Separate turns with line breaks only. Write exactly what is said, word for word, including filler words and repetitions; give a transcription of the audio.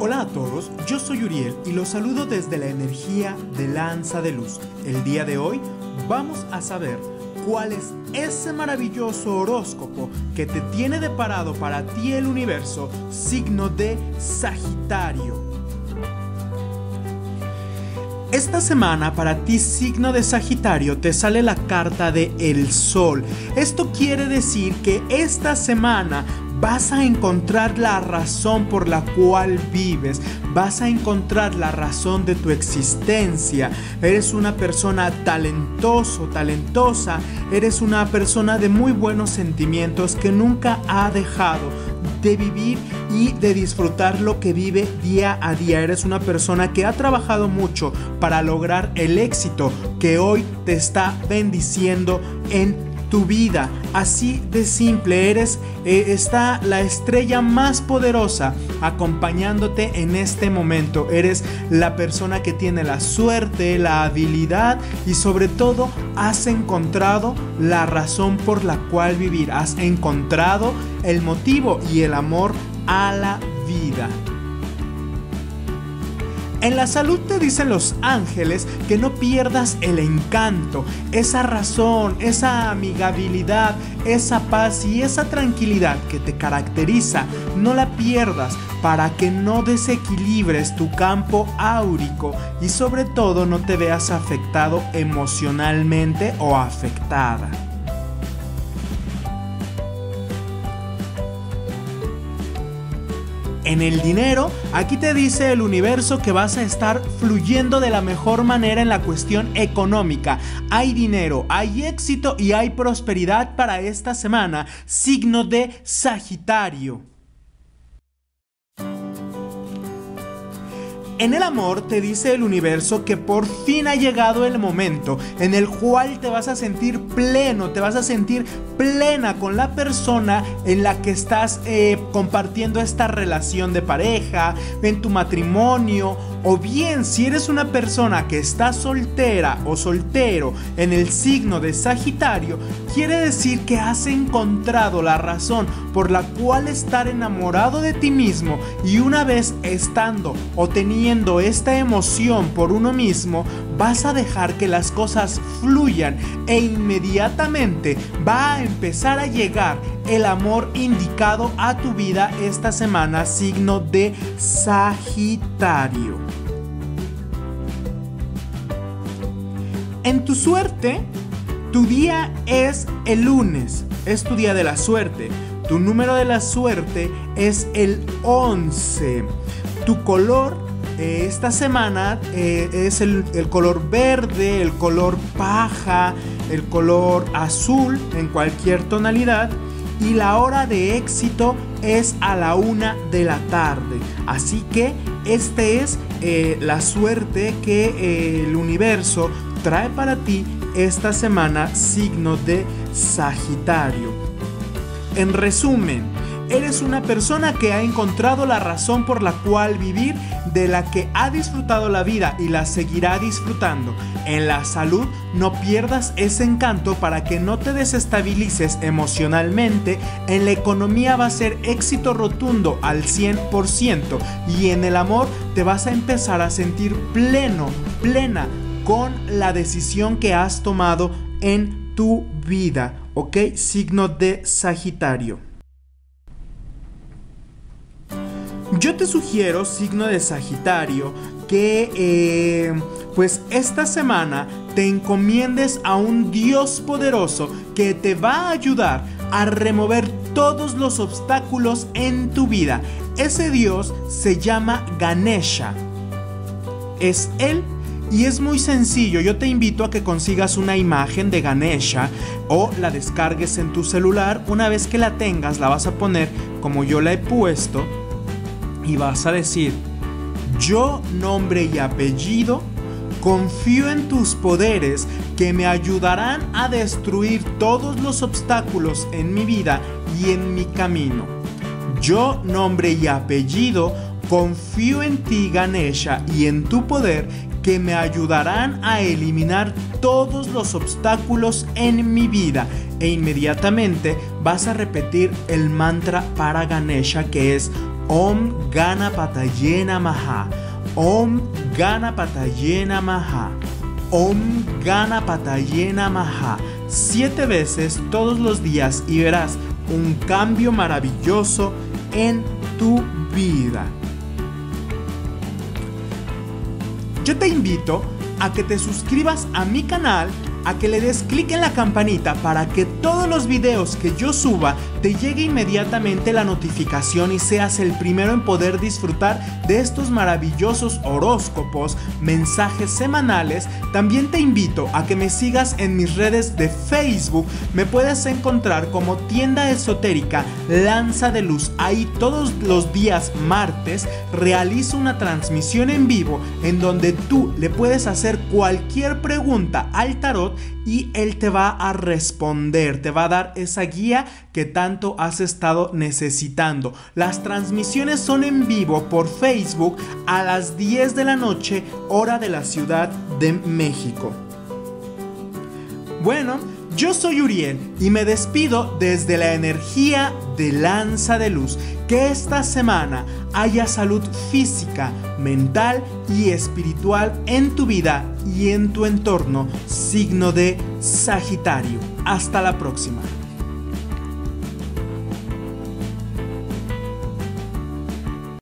Hola a todos, yo soy Uriel y los saludo desde la energía de Lanza de Luz. El día de hoy vamos a saber cuál es ese maravilloso horóscopo que te tiene deparado para ti el universo, signo de Sagitario. Esta semana para ti, signo de Sagitario, te sale la carta de el Sol. Esto quiere decir que esta semana vas a encontrar la razón por la cual vives, vas a encontrar la razón de tu existencia. Eres una persona talentoso, talentosa, eres una persona de muy buenos sentimientos que nunca ha dejado de vivir y de disfrutar lo que vive día a día. Eres una persona que ha trabajado mucho para lograr el éxito que hoy te está bendiciendo en tu vida. Así de simple, eres eh, está la estrella más poderosa acompañándote en este momento. Eres la persona que tiene la suerte, la habilidad y sobre todo has encontrado la razón por la cual vivir. Has encontrado el motivo y el amor a la vida. En la salud te dicen los ángeles que no pierdas el encanto, esa razón, esa amigabilidad, esa paz y esa tranquilidad que te caracteriza. No la pierdas para que no desequilibres tu campo áurico y sobre todo no te veas afectado emocionalmente o afectada. En el dinero, aquí te dice el universo que vas a estar fluyendo de la mejor manera en la cuestión económica. Hay dinero, hay éxito y hay prosperidad para esta semana, signo de Sagitario. En el amor te dice el universo que por fin ha llegado el momento en el cual te vas a sentir pleno, te vas a sentir plena con la persona en la que estás eh, compartiendo esta relación de pareja, en tu matrimonio, o bien si eres una persona que está soltera o soltero en el signo de Sagitario, quiere decir que has encontrado la razón por la cual estar enamorado de ti mismo, y una vez estando o teniendo esta emoción por uno mismo, vas a dejar que las cosas fluyan e inmediatamente va a empezar a llegar el amor indicado a tu vida esta semana, signo de Sagitario. En tu suerte, tu día es el lunes, es tu día de la suerte. Tu número de la suerte es el once. Tu color eh, esta semana eh, es el, el color verde, el color paja, el color azul en cualquier tonalidad. Y la hora de éxito es a la una de la tarde. Así que esta es eh, la suerte que eh, el universo trae para ti esta semana, signo de Sagitario. En resumen, eres una persona que ha encontrado la razón por la cual vivir, de la que ha disfrutado la vida y la seguirá disfrutando. En la salud, no pierdas ese encanto para que no te desestabilices emocionalmente. En la economía va a ser éxito rotundo al cien por ciento. Y en el amor te vas a empezar a sentir pleno, plena con la decisión que has tomado en tu vida. ¿Ok? Signo de Sagitario. Yo te sugiero, signo de Sagitario, que eh, pues esta semana te encomiendes a un Dios poderoso que te va a ayudar a remover todos los obstáculos en tu vida. Ese Dios se llama Ganesha. Es él. Y es muy sencillo. Yo te invito a que consigas una imagen de Ganesha o la descargues en tu celular. Una vez que la tengas, la vas a poner como yo la he puesto y vas a decir: yo, nombre y apellido, confío en tus poderes que me ayudarán a destruir todos los obstáculos en mi vida y en mi camino. Yo, nombre y apellido, confío en ti, Ganesha, y en tu poder que me ayudarán a eliminar todos los obstáculos en mi vida. E inmediatamente vas a repetir el mantra para Ganesha, que es: Om Ganapataye Namaha. Om Ganapataye Namaha. Om Ganapataye Namaha. Siete veces todos los días y verás un cambio maravilloso en tu vida. Yo te invito a que te suscribas a mi canal, a que le des clic en la campanita para que todos los videos que yo suba te llegue inmediatamente la notificación y seas el primero en poder disfrutar de estos maravillosos horóscopos, mensajes semanales. También te invito a que me sigas en mis redes de Facebook. Me puedes encontrar como Tienda Esotérica Lanza de Luz. Ahí todos los días martes realizo una transmisión en vivo en donde tú le puedes hacer cualquier pregunta al tarot y él te va a responder, te va a dar esa guía que tanto has estado necesitando. Las transmisiones son en vivo por Facebook a las diez de la noche, hora de la Ciudad de México. Bueno, yo soy Uriel y me despido desde la energía de Lanza de Luz. Que esta semana haya salud física, mental y espiritual en tu vida y en tu entorno, signo de Sagitario. Hasta la próxima.